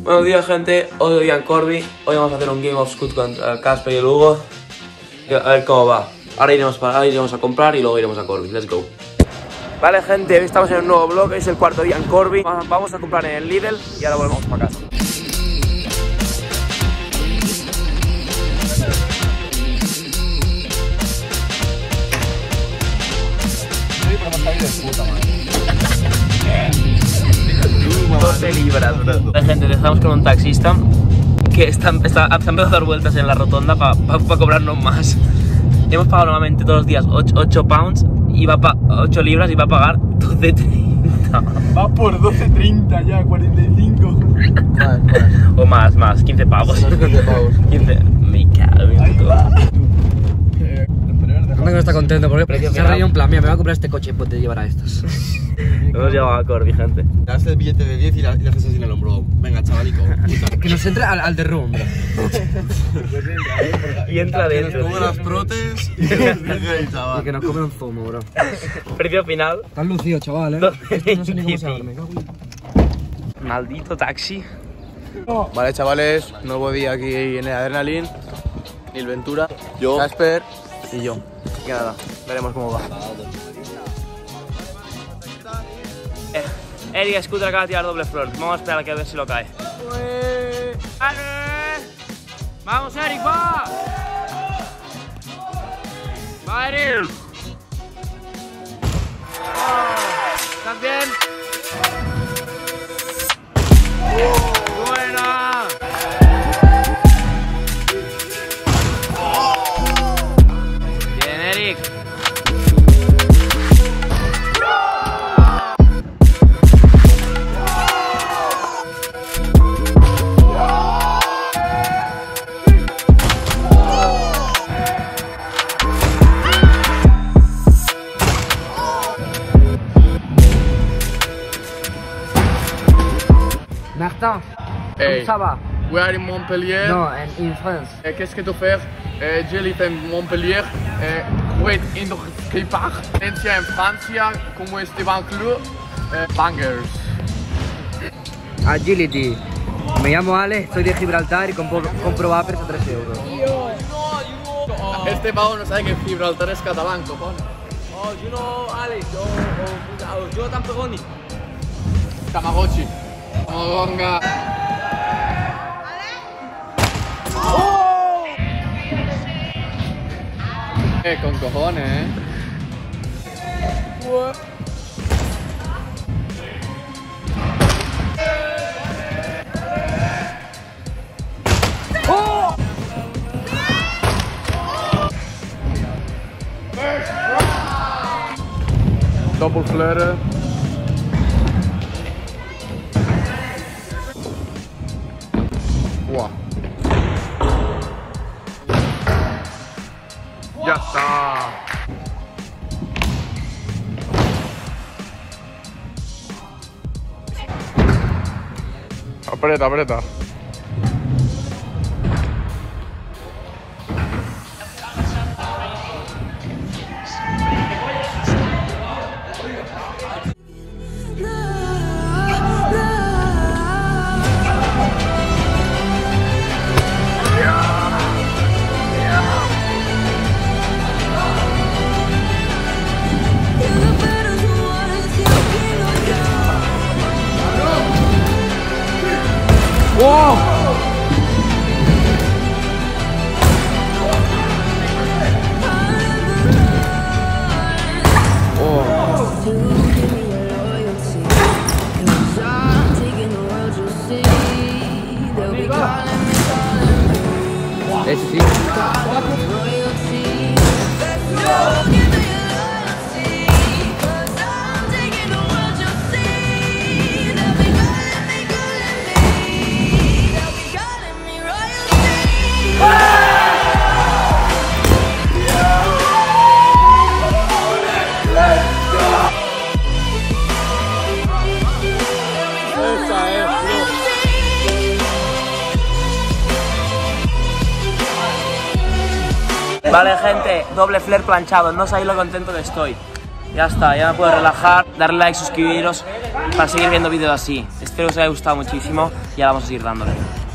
Buenos días, gente. Hoy Ian Corby. Hoy vamos a hacer un Game of Scoot contra Casper y el Hugo. A ver cómo va. Ahora iremos a comprar y luego iremos a Corby. Let's go. Vale, gente, hoy estamos en un nuevo vlog. Es el cuarto día en Corby. Vamos a comprar en el Lidl y ahora volvemos para casa. Libras, bro. Gente, estamos con un taxista que está empezando a dar vueltas en la rotonda para cobrarnos más. Hemos pagado normalmente todos los días 8 pounds y 8 libras y va a pagar 12.30. Va por 12.30 ya, 45. O más, 15 pavos. 15 pavos. 15. Me cago en todo. No está contento porque se ha reído un plan, mira, me voy a comprar este coche y puedo llevar a estos. Hemos llegado a Corby, gente. Le das el billete de 10 y le haces así en el hombro. Venga, chavalico. Que nos entre al The Room, bro. Y entra Que nos dentro. come las protes y que nos deje ahí, Y chaval. que nos come un zumo, bro. Precio final. Estás lucido, chaval, No. Esto no sé ni cómo se abre, me cago en... Maldito taxi. Vale, chavales, nuevo día aquí en el Adrenaline. Nil Ventura, yo, Casper y yo. Que nada, veremos cómo va. Eric Scooter acaba de tirar doble flor. Vamos a esperar a que a ver si lo cae. ¡Vamos, Eric, va! ¡Va, Eric! ¿Estás bien? ¡Buena! Bien, Eric. Martin, Hey, ça va? we are in Montpellier. Non, in France. Qu'est-ce que tu fais? Jelly en Montpellier. Wait, in de skipar. Francia en Francia. Como Esteban Club. Bangers. Agility. Me llamo Alex, soy de Gibraltar y compro vapers a 3 euros. Este pavo no sabe que Gibraltar es catalán, cojones. Oh, you know, Alex, yo tampoco ni. Tamagotchi. Moronga. Con cojones, Doppelfleuren. Wow. Ya está. Aprieta, aprieta. Ese sí. Vale, gente, doble flare planchado. No sabéis lo contento que estoy. Ya está, ya me puedo relajar. Darle like, suscribiros. para seguir viendo vídeos así. Espero que os haya gustado muchísimo y ahora vamos a seguir dándole.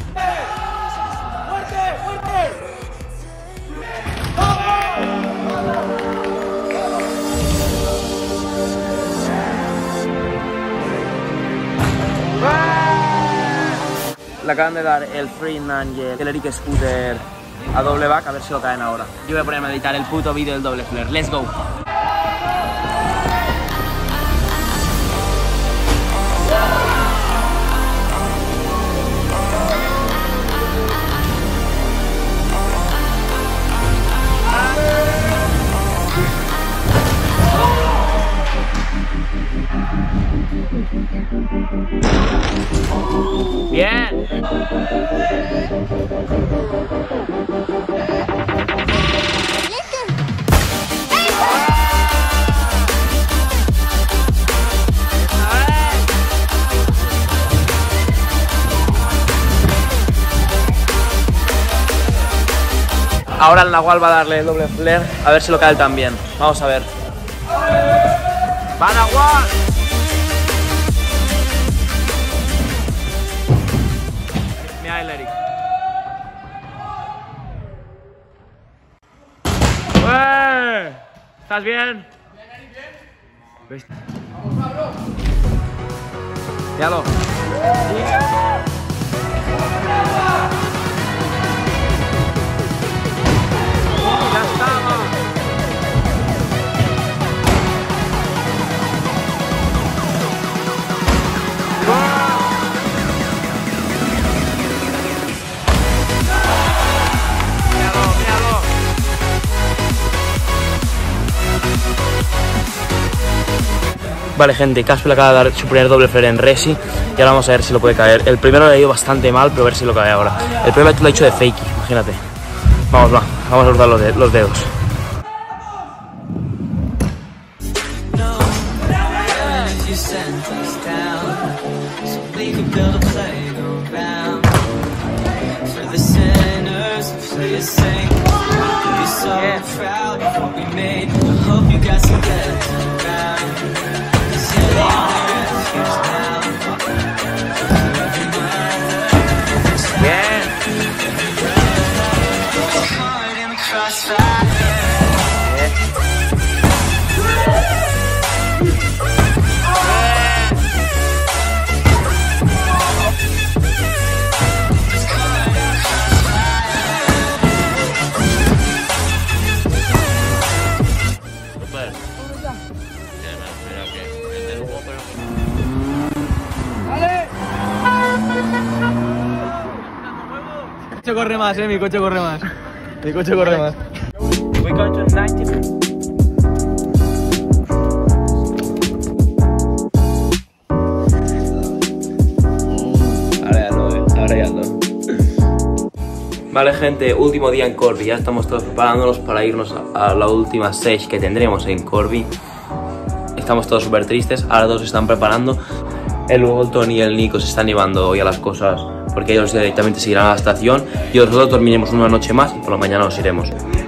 Le acaban de dar el Freeman y el Eric Scooter a doble back, a ver si lo caen ahora. Yo voy a ponerme a editar el puto vídeo del doble flare. Let's go. Bien. Ahora el Nahual va a darle el doble flare, a ver si lo cae él también. Vamos a ver. ¡Va Nahual! Mira el Eric. ¡Ué! ¿Estás bien? Bien, Eric, bien. Vamos, cabrón. Míralo. ¡Ya estaba! Vale gente, Casper le acaba de dar su primer doble flare en Resi y ahora vamos a ver si lo puede caer. El primero le ha ido bastante mal, pero a ver si lo cae ahora. El primero lo ha hecho de fakey, imagínate. Vamos, vamos a cortar los dedos. Mi coche corre más, mi coche corre más. Mi coche corre más. We're going to 90. Ahora ya no. Vale gente, último día en Corby. Ya estamos todos preparándonos para irnos a la última stage que tendremos en Corby. Estamos todos súper tristes, ahora todos se están preparando. El Walton y el Nico se están llevando hoy a las cosas porque ellos directamente se irán a la estación y nosotros dormiremos una noche más y por la mañana nos iremos.